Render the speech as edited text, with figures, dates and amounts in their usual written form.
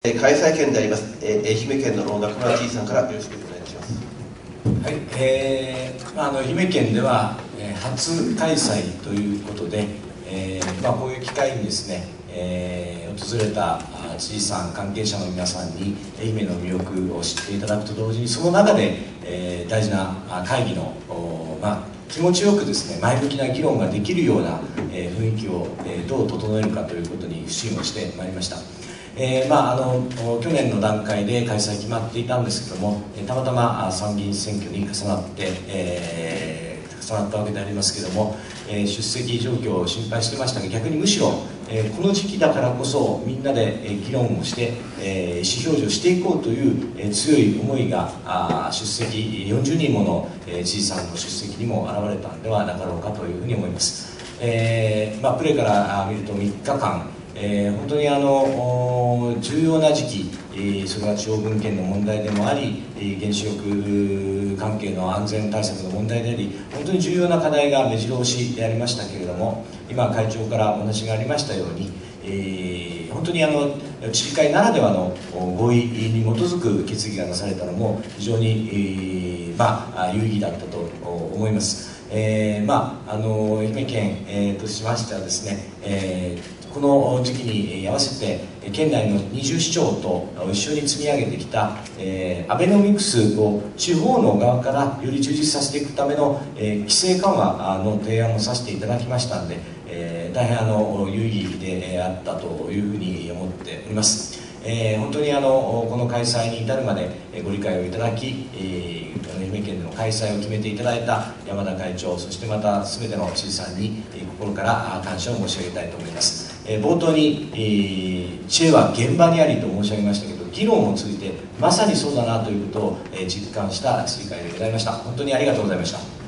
開催県であります、愛媛県の中村知事さんからよろしくお願いします。 はい、愛媛県では、初開催ということで、こういう機会にですね、訪れた知事さん、関係者の皆さんに愛媛の魅力を知っていただくと同時に、その中で、大事な会議の、気持ちよくですね、前向きな議論ができるような、雰囲気を、どう整えるかということに不信をしてまいりました。去年の段階で開催決まっていたんですけども、たまたま参議院選挙に重なったわけでありますけども、出席状況を心配してましたが、逆にむしろ、この時期だからこそみんなで議論をして、意思表示をしていこうという強い思いが出席40人もの知事さんの出席にも現れたんではなかろうかというふうに思います。プレーから見ると3日間、本当に重要な時期、それは地方分権の問題でもあり、原子力関係の安全対策の問題であり、本当に重要な課題が目白押しでありましたけれども、今会長からお話がありましたように、本当に知事会ならではの合意に基づく決議がなされたのも非常に、有意義だったと思います。愛媛県、としましてはですね、この時期に合わせて県内の20市町と一緒に積み上げてきた、アベノミクスを地方の側からより充実させていくための、規制緩和の提案をさせていただきましたので、大変有意義であったというふうに思っております。本当にこの開催に至るまでご理解をいただき、愛媛県での開催を決めていただいた山田会長、そしてまた全ての知事さんに心から感謝を申し上げたいと思います。冒頭に、知恵は現場にありと申し上げましたけど、議論を通じてまさにそうだなということを実感した知事会でございました。本当にありがとうございました。